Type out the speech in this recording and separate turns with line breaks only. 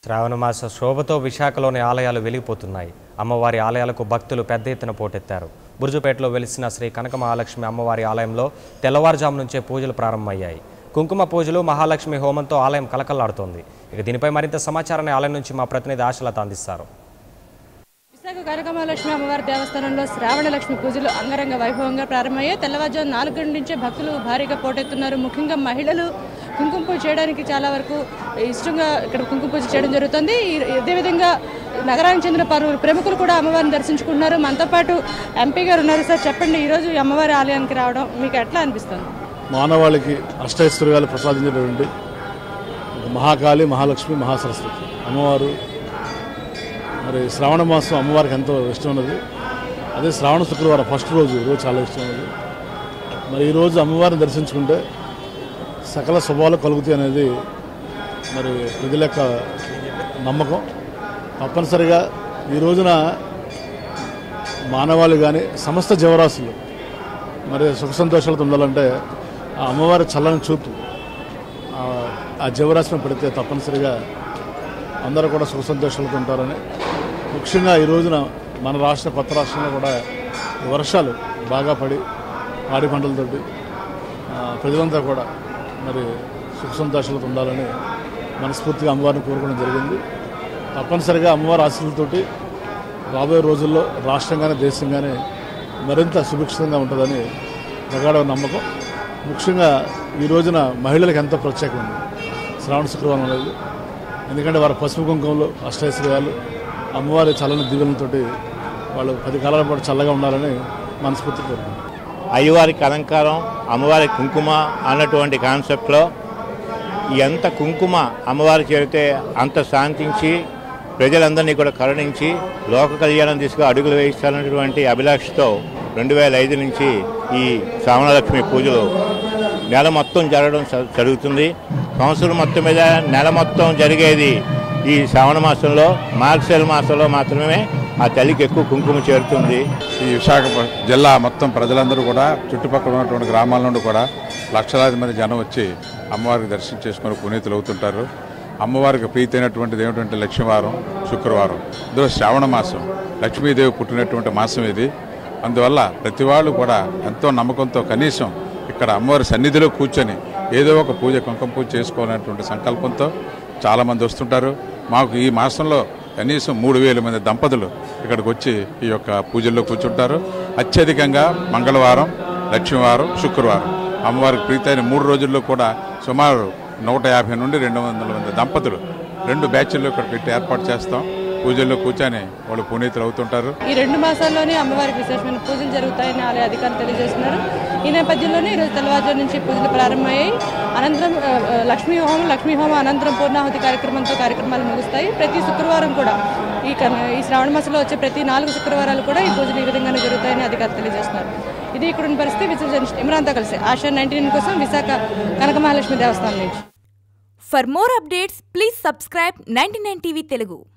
శ్రావణమాస శోభతో విశాఖలోని ఆలయాలు వెలిగిపోతున్నాయి. అమ్మవారి ఆలయాలకు భక్తులు పెద్ద ఎత్తున పోటెత్తారు. బుర్జుపేటలో వెలిసిన శ్రీ కనక మహాలక్ష్మి అమ్మవారి ఆలయంలో తెల్లవారుజాము నుంచే పూజలు ప్రారంభమయ్యాయి. కుంకుమ పూజలు, మహాలక్ష్మి హోమంతో ఆలయం కలకల్లాడుతోంది. ఇక దీనిపై మరింత సమాచారాన్ని ఆలయం నుంచి మా ప్రతినిధి ఆశలత అందిస్తారు.
విశాఖ కనక మహాలక్ష్మి అమ్మవారి దేవస్థానంలో శ్రావణ లక్ష్మి పూజలు అంగరంగ వైభవంగా ప్రారంభమయ్యాయి. తెల్లవారుజాము 4 గంటల నుంచే భక్తులు భారీగా పోటెత్తున్నారు. ముఖ్యంగా మహిళలు కుంకుమ పూజ చేయడానికి చాలా వరకు ఇష్టంగా ఇక్కడ కుంకుమ పూజ చేయడం జరుగుతుంది. అదేవిధంగా నగరానికి చెందిన పలువురు ప్రముఖులు కూడా అమ్మవారిని దర్శించుకుంటున్నారు. మనతో పాటు ఎంపీ గారు ఉన్నారు. సార్ చెప్పండి, ఈరోజు ఈ అమ్మవారి ఆలయానికి రావడం మీకు ఎట్లా అనిపిస్తుంది?
మానవాళికి అష్టైశ్వర్యాలు ప్రసాదించేటువంటి మహాకాళి, మహాలక్ష్మి, మహాసరస్వతి అమ్మవారు. మరి శ్రావణ మాసం అమ్మవారికి ఎంతో ఇష్టం ఉన్నది. అదే శ్రావణ శుక్రవారం ఫస్ట్ రోజు చాలా ఇష్టం ఉన్నది. మరి ఈరోజు అమ్మవారిని దర్శించుకుంటే సకల శుభాలు కలుగుతాయి అనేది మరి ప్రజల యొక్క నమ్మకం. తప్పనిసరిగా ఈ రోజున మానవాళి కానీ సమస్త జీవరాశులు మరి సుఖ సంతోషాలతో ఉండాలంటే ఆ అమ్మవారి చల్లని చూపు ఆ జీవరాశిని పెడితే తప్పనిసరిగా అందరూ కూడా సుఖ సంతోషాలతో ఉంటారని, ముఖ్యంగా ఈ రోజున మన రాష్ట్ర కొత్త రాష్ట్రంలో కూడా వర్షాలు బాగా పడి పాడి పంటలతోటి ప్రజలంతా కూడా మరి సుఖ సంతోషాలతో ఉండాలని మనస్ఫూర్తిగా అమ్మవారిని కోరుకోవడం జరిగింది. తప్పనిసరిగా అమ్మవారి ఆశీస్సులతోటి రాబోయే రోజుల్లో రాష్ట్రంగానే దేశంగానే మరింత సుభిక్షంగా ఉంటుందని ప్రగాఢ నమ్మకం. ముఖ్యంగా ఈ రోజున మహిళలకు ఎంతో ప్రత్యేకం ఉంది శ్రావణ శుక్రవారం అనేది. ఎందుకంటే వారి పసుపు కుంకుమలు, అష్టైశ్వర్యాలు, అమ్మవారి చల్లని దీవెనలతో వాళ్ళు 10 కాలాల పాటు చల్లగా ఉండాలని మనస్ఫూర్తి కోరుకుంటున్నారు.
అయ్యవారికి అలంకారం, అమ్మవారి కుంకుమ అన్నటువంటి కాన్సెప్ట్లో ఎంత కుంకుమ అమ్మవారి చేరితే అంత శాంతించి ప్రజలందరినీ కూడా కరుణించి లోక కళ్యాణం దిశగా అడుగులు వేయిస్తారన్నటువంటి అభిలాషతో 2005 నుంచి ఈ శ్రావణలక్ష్మి పూజలు నెల మొత్తం జరగడం జరుగుతుంది. సంవత్సరం మొత్తం మీద నెల మొత్తం జరిగేది ఈ శ్రావణ మాసంలో. మార్గశిర మాసంలో మాత్రమే ఆ తల్లికి ఎక్కువ కుంకుమ చేరుతుంది.
ఈ విశాఖ జిల్లా మొత్తం ప్రజలందరూ కూడా చుట్టుపక్కల ఉన్నటువంటి గ్రామాల నుండి కూడా లక్షలాది మంది జనం వచ్చి అమ్మవారికి దర్శనం చేసుకుని పునీతులు అవుతుంటారు. అమ్మవారికి ప్రీతి అయినటువంటిది ఏమిటంటే లక్ష్మీవారం, శుక్రవారం. ఇందులో శ్రావణ మాసం లక్ష్మీదేవి పుట్టినటువంటి మాసం ఇది. అందువల్ల ప్రతి వాళ్ళు కూడా ఎంతో నమ్మకంతో కనీసం ఇక్కడ అమ్మవారి సన్నిధిలో కూర్చొని ఏదో ఒక పూజ, కుంకుమ పూజ చేసుకోవాలనేటువంటి సంకల్పంతో చాలామంది వస్తుంటారు. మాకు ఈ మాసంలో కనీసం 3000 మంది దంపతులు ఇక్కడికి వచ్చి ఈ యొక్క పూజల్లో కూర్చుంటారు. అత్యధికంగా మంగళవారం, లక్ష్మీవారం, శుక్రవారం అమ్మవారికి ప్రీతి అయిన 3 రోజుల్లో కూడా సుమారు 150 నుండి 200 మంది దంపతులు 2 బ్యాచ్ల్లో ఇక్కడ పెట్టి ఏర్పాటు చేస్తాం. పూజల్లో కూర్చొని వాళ్ళు పునీతులు అవుతుంటారు.
ఈ 2 మాసాల్లోనే అమ్మవారికి విశేషమైన పూజలు జరుగుతాయని ఆలయ అధికారులు తెలియజేస్తున్నారు. ఈ నేపథ్యంలోనే ఈరోజు తెల్లవారుజాము నుంచి పూజలు ప్రారంభమయ్యాయి. అనంతరం లక్ష్మీ హోమం అనంతరం పూర్ణాహుతి కార్యక్రమాలు ముగుస్తాయి. ప్రతి శుక్రవారం కూడా ఈ శ్రావణ మాసంలో వచ్చే ప్రతి 4 శుక్రవారాలు కూడా ఈ పూజలు ఈ విధంగానే జరుగుతాయని అధికారులు తెలియజేస్తున్నారు. ఇది ఇక్కడున్న పరిస్థితి. విజయ్ ఇమ్రాన్తో కలిసి ఆశా 99 కోసం విశాఖ కనక మహాలక్ష్మి దేవస్థానం నుంచి.
For more updates, please subscribe 99 TV Telugu.